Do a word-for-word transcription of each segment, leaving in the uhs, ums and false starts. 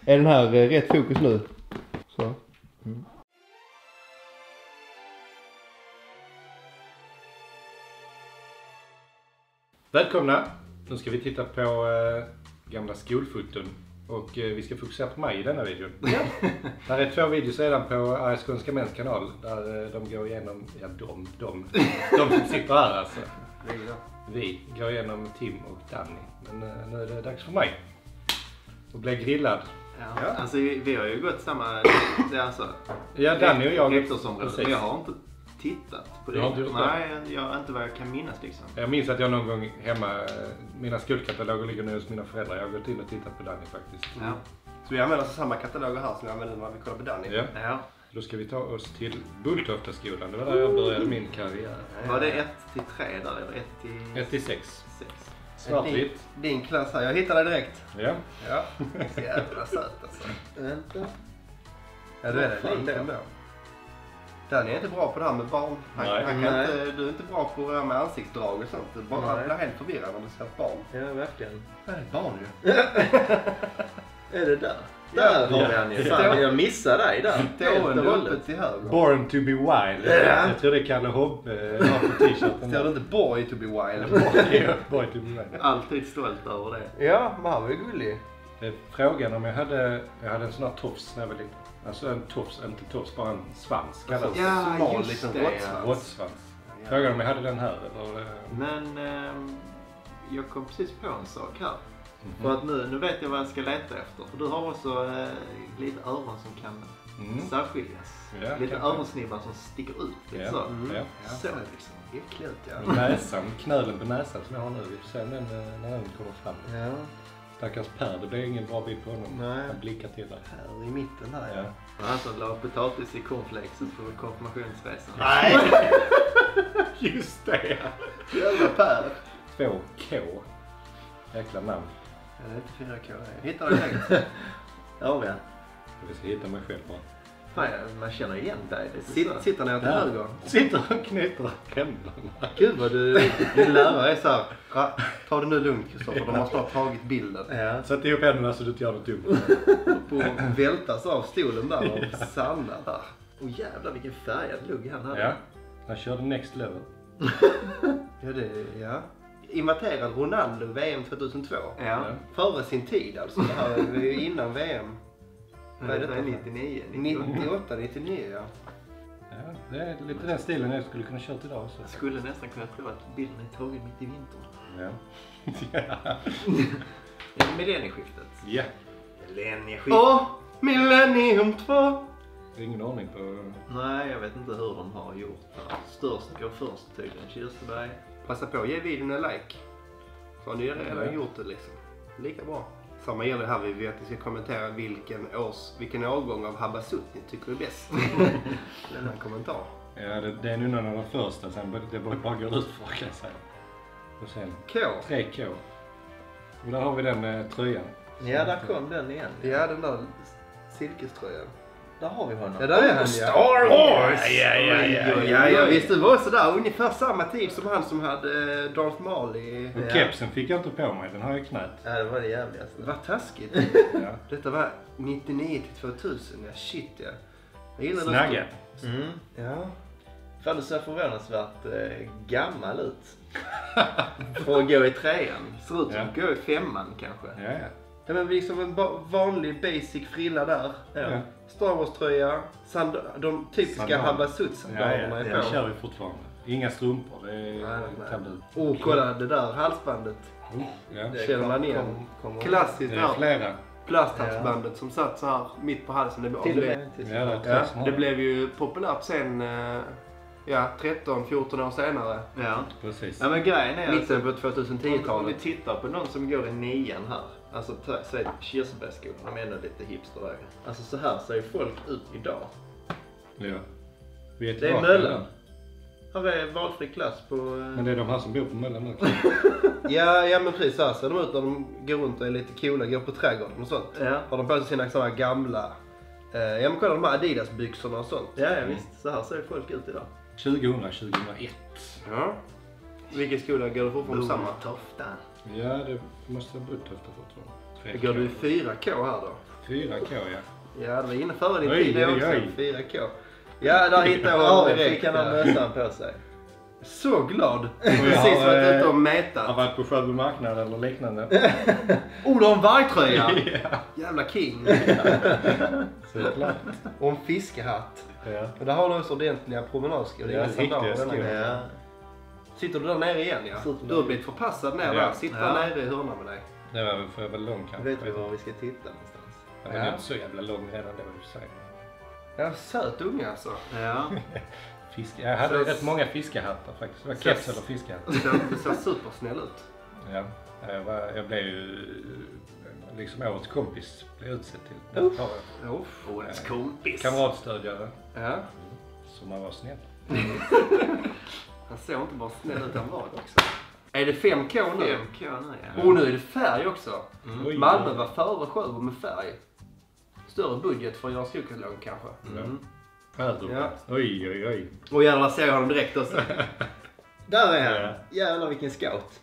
Är den här eh, rätt fokus nu? Så. Mm. Välkomna! Nu ska vi titta på eh, gamla skolfoton. Och eh, vi ska fokusera på mig i denna videon. Ja. Här är två videos redan på Arga Skånska Mäns kanal. Där eh, de går igenom, ja de, de, de som sitter här alltså. Vi går igenom Tim och Danny. Men eh, nu är det dags för mig. Och bli grillad. Ja. Ja. Alltså vi, vi har ju gått samma, det är alltså. Ja, Danny och jag. Men jag har inte tittat på det. Du har inte gjort Nej, jag har inte vad jag kan minnas liksom. Jag minns att jag någon gång hemma, mina skolkataloger ligger nu hos mina föräldrar. Jag har gått in och tittat på Danny faktiskt. Ja. Så vi använder samma kataloger här som vi använder när vi kollar på Danny. Ja. Ja. Då ska vi ta oss till Bulltoftaskolan. Det var där jag började min karriär. Var det ett till tre där eller ett till... ett till sex. sex. Svartvitt. Din, din klass här, jag hittade det direkt. Ja. Ja, så jävla söt alltså. Vänta. Ja, du är det lite ändå. Danny är inte bra på det här med barn. Han, Nej. han kan Nej. inte, du är inte bra på det här med ansiktsdrag och sånt. Du bara Nej. blir helt förvirrad när du ser ett barn. Ja, verkligen. Det är ett barn ju. Är det där? Ja. Där har vi Ja. han ju. Fan, jag missade dig där. Stående och hållet. uppe till höger. Born to be wild. Ja. Jag tror det är Kalle Hobb eh, har på t-shirten. Står det inte boy to be wild? Ja, Boy to be wild. Alltid stolt över det. Ja, men han var ju gullig. Eh, Frågan om jag hade, jag hade en sån här tofs när jag var liten. Alltså en tofs, inte tofs, bara en svans. Kallas Ja, smal just liten det, råttsvans. råttsvans. Ja. Frågan om jag hade den här eller... eh, Men ehm, jag kom precis på en sak här. mhm. För att nu, nu vet jag vad jag ska leta efter. För du har också eh, lite öron som kan Mm. särskiljas. Ja, lite kanske. öronsnibbar som sticker ut. Lite Ja. så. Mm. Ja. Ja, Så så liksom. äckligt ja. Näsan, knölen på näsan som jag har nu. Vi får se om den, eh, när den kommer fram. Ja, Stackars Per, det blir ingen bra bild på honom. Nej. Han blickar till där. här i mitten här ja. Ja. Han som la potatis i cornflakesen på konfirmationsresan. Nej! Just det! Jävla Per. två K. Jäkla namn. Ja, det är inte fyra K. Jag hittar det direkt. Ja, ja. Jag ska hitta mig själv bara. Fan, man känner igen dig. Det är Sitt, så. sitter ner till Ja. höger. Sitter och knyter händerna. Gud vad du, din lärare är såhär. Ja, ta det nu lugnt Kristoffer, de har snart tagit bilden. Ja. Sätt ihop händerna så du inte gör något dumt. Och vältas av stolen där och Sanna där. Åh jävlar vilken färgad lugg han hade. Ja, han körde next level. Ja, det, ja. Invaterad Ronaldo V M tjugohundratvå. Ja. Före sin tid alltså. Det här är ju innan V M. Vad är det? nittionio? nittioåtta nittionio ja. Ja, det är lite den stilen jag skulle kunna köra idag också. Jag skulle nästan kunna tro att bilden är tagen mitt i vintern. Ja. Det är millennieskiftet. Ja. Millennieskiftet. Åh! Millennium två! Ingen aning på... Nej, jag vet inte hur de har gjort det. Störst går först tydligen. Kirsteberg. Passa på att ge videon en like. Så har ni redan Ja. gjort det liksom. Lika bra. Samma gäller här, vi vet att vi ska kommentera vilken års, vilken årgång av Habasut ni tycker är bäst. Lämna en kommentar. Ja, det, det är nu någon av de första, sen bör- det bara, bara går ut för kan jag säga. Och sen K. tre K. Och där har vi den eh, tröjan. Ja, där kom den igen. Ja, den där silkeströjan. Där har vi honom. Ja, där är han ja. Star Wars! Ja, ja, ja, Ja, ja, ja, visst du var sådär ungefär samma tid som han som hade eh, Darth Maul i... Och Ja. kepsen fick jag inte på mig, den har jag i knät. Ja, det var det jävligaste. Vad taskigt. Ja. Detta var nittionio till tvåtusen, ja shit ja. Jag gillar det. Snagga. Mm. Ja. Fan, du ser förvånansvärt eh, gammal ut. För att gå i trean. Ser ut som Ja. att gå i femman kanske. Ja, ja. Ja, men liksom en ba- vanlig basic frilla där. Ja. Star Wars-tröja. Sand- de typiska Sandal. Habasut-sandalerna Ja, är ja, på. det kör vi fortfarande. Inga strumpor, det är Nej, nej. tabu. Och kolla det där halsbandet. Oh, ja. Det Känner man kom- igen. kom- kom- Klassiskt Det är där. flera. Plasthalsbandet som satt så här mitt på halsen. Det, Till och det, med. Till Ja, det är ja, tre som har det det. blev ju populärt sen eh, ja, tretton fjorton år senare. Ja. Precis. Ja, men grejen är Mitten på om, om vi tjugohundratio-talet. tittar på någon som går i nian här. Alltså ta- säg Kirsebergsskolan, de är ändå lite hipster där. Alltså så här ser ju folk ut idag. Ja. Vi är Det är tillbaka Möllan. igen. Här är valfri klass på... eh, Men det är de här som bor på Möllan nu. Ja, ja men precis så här ser de ut när de går runt och är lite coola, går på trädgården och sånt. Ja. Har de på sig sina sådana gamla, eh, ja men kolla de här Adidas-byxorna och sånt. Ja, ja visst. Så här ser folk ut idag. tjugohundra tjugohundraett. Ja. Vilken skola går du fortfarande på samma? Tofta. Ja, det måste vara Bulltofta fortfarande. Tre Går du i K. fyra K här då? fyra K ja. Ja, det var inne före din Oj, tid det oj, också. oj. fyra K. Ja, där hittade jag Ja, honom fick direkt. han ha Ja. mössan på sig. Så glad. jag Precis har, varit ute och Jag har mätat. varit på Sjöbo marknad eller liknande. Oh, du har en vargtröja. Ja, Jävla king. såklart. Och en fiskehatt. Ja. Och där har du också ordentliga promenadskor. Det är Ja, inga sandaler riktiga denna skor. gången. Ja. Sitter du där nere igen ja? Sitter Du har där. blivit förpassad ner Ja. där. Sitter Ja. nere i hörnan med dig. Det var väl för jag var lång kanske. Vet vi var vi ska titta någonstans? Jag var inte så jävla lång redan det var du säger. Ja, söt unge alltså. Ja. Fiske. Jag hade Så- rätt många fiskehattar faktiskt. Det var Så- keps eller fiskehatt. Du ser, du ser supersnäll ut. Ja. Jag, var, jag blev ju liksom årets kompis blev utsedd till. Uff. Ja. Uff, årets kompis. Kamratstödjare. Ja. Så man var snäll. Han såg inte bara snäll ut, han var det också. Är det fem K nu? fem K nu ja. Och nu är det färg också. Oj. Malmö var före Sjöbo med färg. Större budget för att göra skokatalogen kanske. Mm. Sjöbo. Ja. Oj, oj, oj. Och jävlar ser jag honom direkt också. Där är han. Ja. Jävlar vilken scout.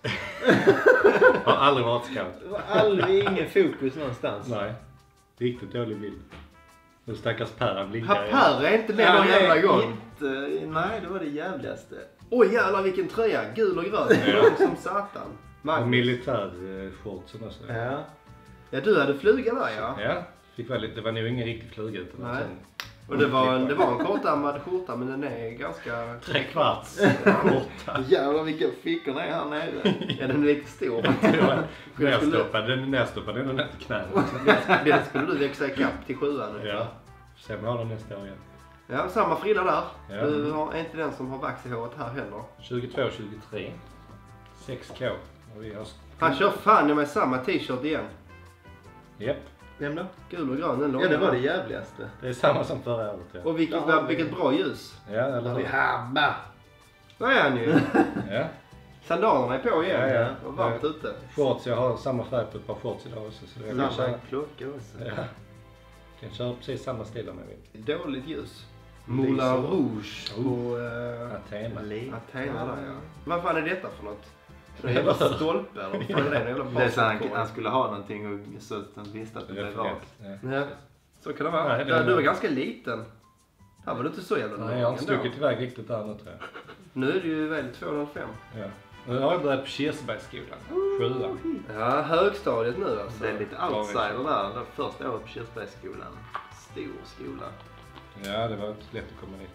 Har aldrig varit scout. Det var aldrig ingen fokus någonstans. Nej. Riktigt dålig bild. Nu stackars Per han blinkar. Här Per är inte med Ja, någon jävla nej, gång. Inte, nej, det var det jävligaste. Oj jävlar vilken tröja. Gul och grön. Ja. Lång som satan. Och Magnus. militärshortsen också. Ja. Ja, du hade fluga där ja. Ja. Fick väl lite, det var nog ingen riktig fluga utan Nej. en sån Och det var, en, det var en kortärmad skjorta men den är ganska... tre kvarts skjorta. Jävlar vilka fickorna är här nere. Ja den är lite stor. Nerstoppad, den är nerstoppad ända ner till knäna. Den skulle du växa ikapp till sjuan nu. Ja. Sen har de nästa år igen. Ja, samma frilla där. Ja. Du har, är inte den som har vax i håret här heller. tjugotvå tjugotre. sex K. Och vi har... Han kör fan i mig samma t-shirt igen. Japp. Vem då? Gul och grön, den långa. Ja, det var det jävligaste. Det är samma som förra året. Ja, Och vilket, Ja, vilket bra ljus. ja eller hur? Hamma! Där är han ju. Ja. Sandalerna är på igen. Ja, ja. Och varmt ute. Shorts, jag har samma färg på ett par shorts idag också. Så jag kan Samma köra, klocka också. ja. kan köra precis samma stil om jag vill. Dåligt ljus. Moulin Rouge på uh, Athena. Athena där ja. Vad fan är detta för något? En jävla stolpe eller vad fan är det? En jävla Det är så han, basketboll. han skulle ha någonting och så att han visste att det blev Referens. rakt. Ja. Ja, så kan det vara. Nej, det Där, är- du var ganska liten. Här var du inte så jävla Nej, jag har inte ändå. stuckit iväg riktigt där nu tror jag. Nu är det ju väl två noll fem. Ja. Nu har jag börjat på Kirsebergsskolan. Sjuan. Ja, högstadiet nu alltså. Det är lite outsider där. Det första året på Kirsebergsskolan. Stor skola. Ja, det var inte lätt att komma dit.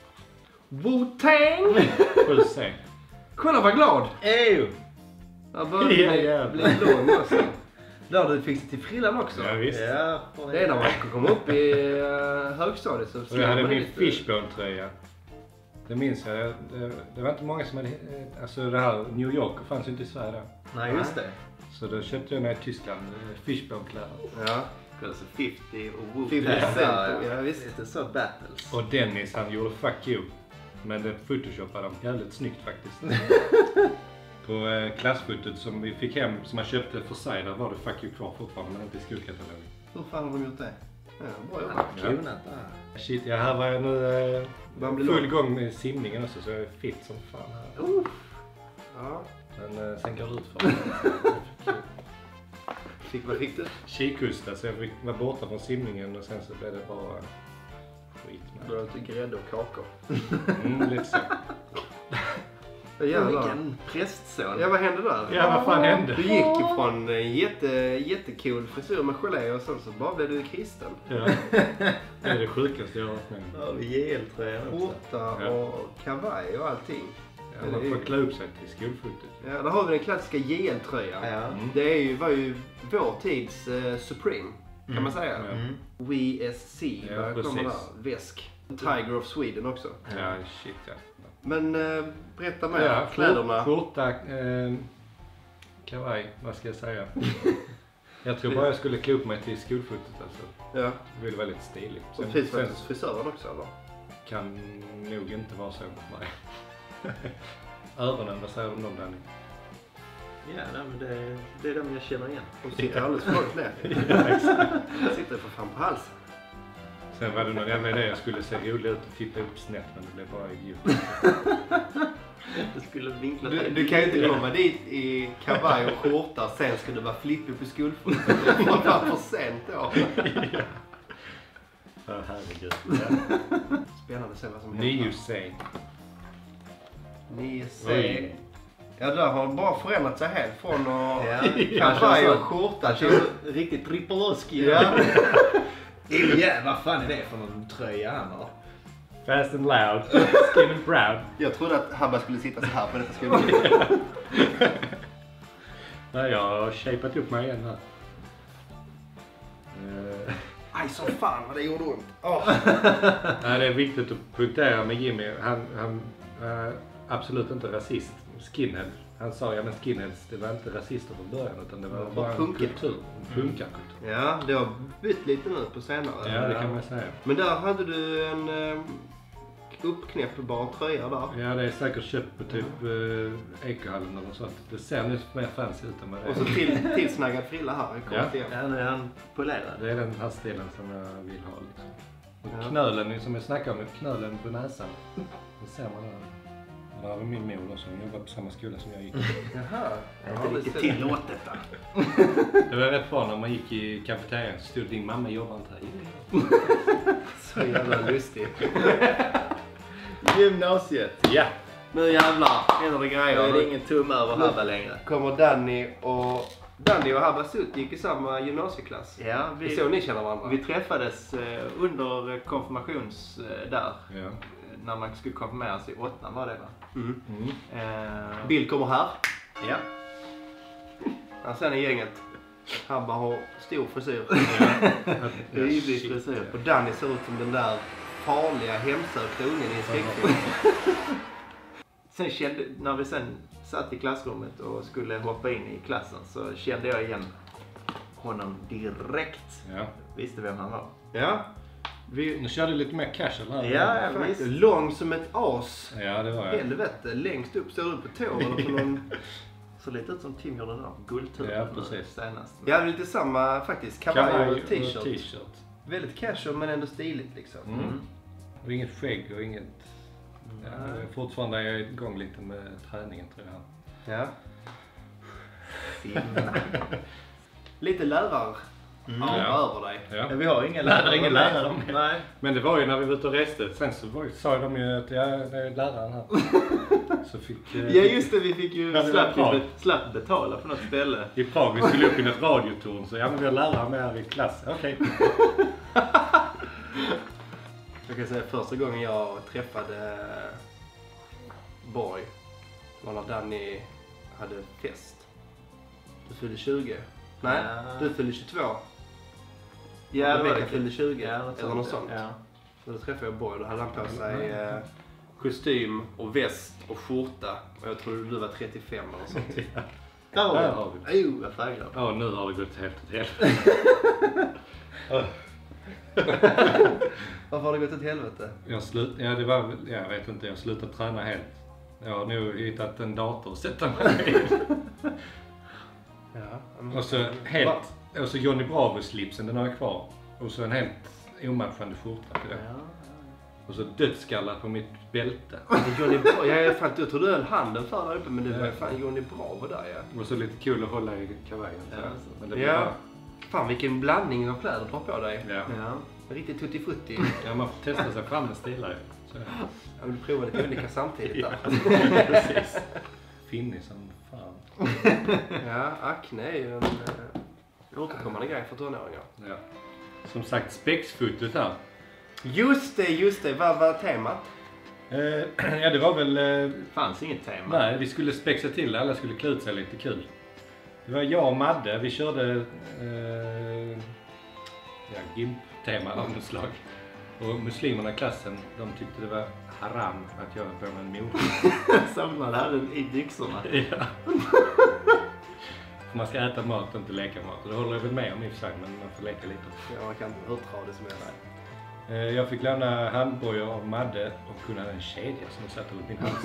Wu-Tang! sju C. Kolla vad glad! Ew! Där började Ja, bli, jävlar. bli lång också. Där du fick till frillan också. Ja, visst. Ja, Det är när man kom upp i uh, högstadiet så Och jag hade man min lite- Fishbone-tröja. Det minns jag. Det, det var inte många som hade... eh, Alltså det här New York fanns ju inte i Sverige då. Nej, just det. Så då köpte jag när jag i Tyskland eh, Fishbone-kläder. Ja. Alltså femtio och Wu-Tang. femtio cent, där, ja, visst. Lite så battles. Och Dennis han gjorde fuck you. Men det photoshoppade de jävligt snyggt faktiskt. På eh, klassfotot som vi fick hem, som man köpte för sig, där var det fuck you kvar fortfarande men inte i skolkatalogen. Hur fan har de gjort det? Ja, bra Han jobbat. har klonat där. Shit, ja, här var jag nu eh, Man blir full lång. gång med simningen också så jag är fit som fan här. Uh. Ja. Men eh, sen går det ut för mig. Fick vad fick du? Kikusta så jag fick vara borta från simningen och sen så blev det bara skit Då med. har du grädde och kakor. Mm, lite så. Ja, jävlar. Vilken prästson. Ja, vad hände där? Ja, vad fan hände? Du gick ifrån en jätte, jättecool frisyr med gelé och sen så bara blev du kristen. Ja. Det är det sjukaste jag har varit med om. Ja, vi J L-tröjan också. Skjorta Ja. och kavaj och allting. Ja, man får klä upp sig till skolfotot. Ja, där har vi den klassiska J L-tröjan. Ja. Mm. Det är ju, var ju vår tids eh, Supreme, kan Mm. man säga. Ja. Mm. We S C, Ja, vad kommer precis. där? Väsk. Tiger of Sweden också. Ja, shit ja. Men eh, berätta mer, Ja, kläderna. skjorta, eh, kavaj, vad ska jag säga? Jag tror bara jag skulle klä upp mig till skolfotot alltså. Ja, Det ville vara lite stiligt. och det finns faktiskt frisören också eller? kan nog inte vara så mot mig. Öronen, vad säger du om dem Danny? Ja, nej, men det, det är de jag känner igen. De sitter alldeles för långt ner. Ja, exakt. Sitter för fan på halsen. Sen var det någon jävla idé jag skulle se rolig ut och titta upp snett men det blev bara idiot. Du skulle vinkla Du, du kan ju inte komma dit i kavaj och skjorta sen ska du vara flippig på skolfotot. Det är fan för sent då. Ja. För herregud. Spännande att se vad som händer. nio C. nio C. Ja, där har bara förändrat sig helt från att Ja, kavaj och skjorta Han till... kör riktigt Tripolowski. Ja. Ja, vad fan är det för någon tröja han har? Fast and loud. Skin and proud. Jag trodde att Habba skulle sitta så här på detta skolan. Nej, jag har shapat upp mig igen här. Uh. Aj, så fan vad det gjorde ont. Oh. Nej, det är viktigt att punktera med Jimmy. Han, han är absolut inte rasist. Skinhead. Han sa ja men skinheads, det var inte rasister från början utan det var Det bara var en punker. kultur. En punkarkultur. Ja, det har bytt lite nu på senare. Ja, det kan man säga. Men där hade du en eh, uppknäppbar tröja där. Ja, det är säkert köpt på typ eh, Ekohallen eller sånt. Det ser nu mer fancy ut än vad det är. Och så till, tillsnaggad frilla här i Ja. kort igen. Ja, nu är han polerad. Det är den här stilen som jag vill ha liksom. Och Ja. knölen som jag snackade om, knölen på näsan. Det ser man där. Och där har vi min mor då, som jobbar på samma skola som jag gick. Jaha. Det är inte riktigt tillåtet då. Det var rätt bra när man gick i kafeterian så stod din mamma jobbar inte här. Så jävla lustigt. Gymnasiet. Ja! Nu jävlar händer det Då grejer. är det ingen tum över Habba längre. Kommer Danny och... Danny och Habba Sutt gick i samma gymnasieklass. Ja, Det är vi, så ni känner varandra. vi träffades eh, under konfirmations eh, där. Ja. När man skulle konfirmeras i åttan var det va? Mm. Mm. Eh, Bild kommer här. ja. Han sen är gänget. Habba har stor frisyr. Rivig frisyr. Och Danny ser ut som den där farliga hemsökta ungen i en skräckfilm. Sen kände, när vi sen satt i klassrummet och skulle hoppa in i klassen så kände jag igen honom direkt. Ja. Visste vem han var. Ja. Vi... Nu körde lite mer casual här. Ja, ja, Faktiskt. visst. Lång som ett as. Ja, det var jag. Helvete. Längst upp står du på tå eller på någon... Så lite ut som Tim gjorde där på Guldturen Ja, precis. senast. Ja, det är lite samma faktiskt. Kavaj Kavaj och och t-shirt. t-shirt. Väldigt casual men ändå stiligt liksom. Mm. Mm. Och inget skägg och inget... Ja, fortfarande är jag igång lite med träningen tror jag. Ja. Finna. Lite lärar Mm. ja. Ja. över dig. Ja. Ja, vi har ingen Nej, lärare. det är ingen lärare om det. Nej. Men det var ju när vi var ute och reste. Sen så var, sa de ju att ja, det är läraren här. Så fick... Eh, Ja just det, vi fick ju Ja, det var slapp, bra. be, slapp betala på något ställe. I Prag, vi skulle upp i ett radiotorn. Så ja, men vi har lärare med här i klass. Okej. Jag kan säga första gången jag träffade Borg var när Danny hade fest. Du fyllde tjugo. Nej, Ja. du fyllde tjugotvå. Ja, det var Rebecca det. fyllde tjugo. Ja, något eller något sånt. Ja. Så då träffade jag Borg. Då hade han på sig eh, kostym och väst och skjorta. Och jag trodde du var trettiofem eller sånt. Där var Där det. har vi det. Oh, jag färgglad. Ja, nu har det gått helt åt helvete. Varför har det gått åt helvete? Jag slut, ja, det var, väl- jag vet inte, jag har slutat träna helt. Jag har nog hittat en dator att sätta mig vid. Ja. Och så helt, och så Johnny Bravo-slipsen, den har jag kvar. Och så en helt omatchande skjorta till det. Ja. Och så dödsskallar på mitt bälte. Johnny Bravo. Jag, jag, fan, jag trodde du höll handen för där uppe men det var ju fan Johnny Bravo där ja. Och så lite kul att hålla i kavajen. Så. Ja, Men det blir Ja. bara, Fan vilken blandning av kläder du har på dig. ja. Ja. Riktigt tutti-frutti. Ja, man får testa sig fram med stilar. Så. Jag vill prova lite olika samtidigt där. Precis. Finnig som fan. Ja, akne är ju en eh, återkommande grej för tonåringar. Ja. Som sagt, spexfotot här. Just det, just det. Vad var temat? Eh, ja, det var väl... Eh, Fanns inget tema. nej, vi skulle spexa till det. Alla skulle klä ut sig lite kul. Det var jag och Madde. Vi körde eh, ja, gimp-tema av något slag. Och muslimerna i klassen, de tyckte det var haram att jag hade på mig en morot. Samlade här i byxorna. Ja. Man ska äta mat och inte leka mat. Och det håller jag väl med om i och för sig, men man får leka lite. Ja, man kan inte hurtra det som är där. Eh, Jag fick lämna handbojor av Madde och hon hade en kedja som hon satte runt min hals.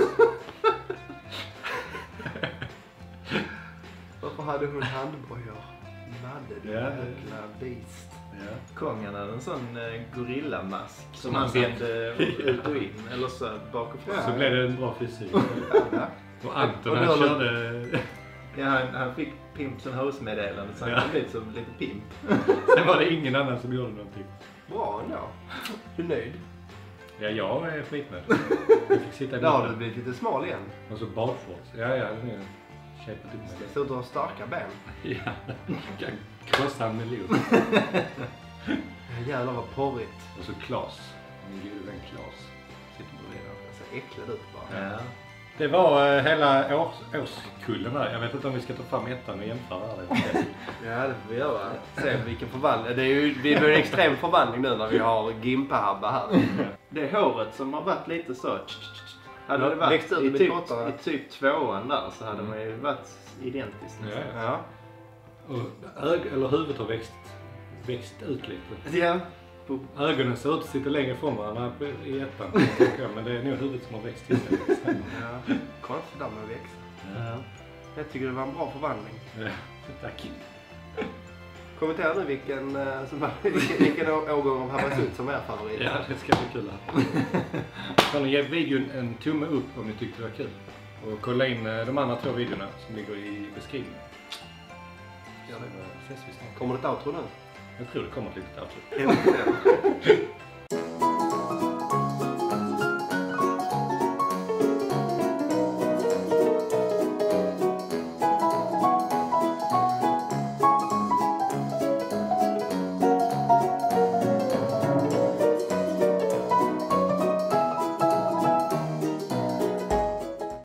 Varför hade hon handbojor? Madde, du Ja. jävla beast. Ja. Kongen hade en sån eh, gorillamask som, Som han han satt. vände ut och in. Eller så bak och fram. Så blev det en bra frisyr. Ja. Och Anton Och han då- körde... Ja, han, han fick Pimps and Hoes-meddelande så han Ja. kom dit som lite pimp. Sen var det ingen annan som gjorde någonting. Bra ändå. Du är nöjd? Ja, jag är skitnöjd. Jag fick sitta i Där har du mitten. blivit lite smal igen. Och så badshorts. Ja, ja, nu kämpat upp Det mig. ser ut att ha starka ben. Ja, kan krossa en miljon. Jävlar vad porrigt. Och så Klas. Min gode vän Klas. Sitter bredvid där. Det ser äckligt ut bara. Ja. Det var eh, hela års, årskullen här. Jag vet inte om vi ska ta fram ettan och jämföra här. Ja, det får vi göra. Se vilken förvandling. Det är ju det är ju en extrem förvandling nu när vi har Gimpa-Habba här. Det håret som har varit lite så... Hade Ja, det varit växt ut i med typ, kortare. i typ tvåan där så hade man ju varit identiskt. Ja, ja. Ja. Och ög, eller huvudet har växt, växt ut lite. Ja. Ögonen ser ut att sitta längre ifrån varandra i ettan. tycker jag, Men det är nog huvudet som har växt till sig. Ja. Konstigt där med växt. Ja. Jag tycker det var en bra förvandling. Ja, tack. Kommentera nu vilken, eh, som, vilken, vilken å- årgång av Habasut som är favorit. Ja, det ska bli kul här. Kan ni ge videon en tumme upp om ni tyckte det var kul. Och kolla in eh, de andra två videorna som ligger i beskrivningen. Ja, det Så ses vi snart. Kommer det ett outro nu? Jag tror det kommer ett litet outro. Är det inte det?